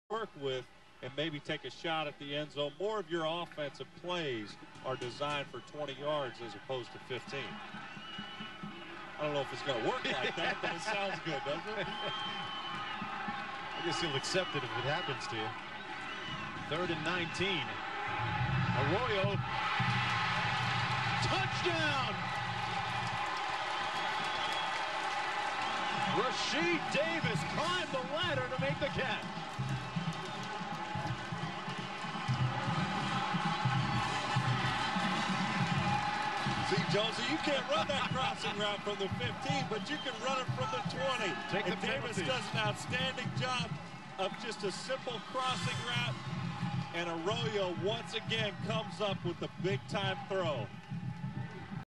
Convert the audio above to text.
work with and maybe take a shot at the end zone. More of your offensive plays are designed for 20 yards as opposed to 15. I don't know if it's going to work like that, but it sounds good, doesn't it? I guess you'll accept it if it happens to you. 3rd and 19. Arroyo. Touchdown! Rasheed Davis climbed the ladder to make the catch. See, Jonesy, you can't run that crossing route from the 15, but you can run it from the 20. Take and the Davis penalty. does an outstanding job of just a simple crossing route, and Arroyo once again comes up with the big-time throw.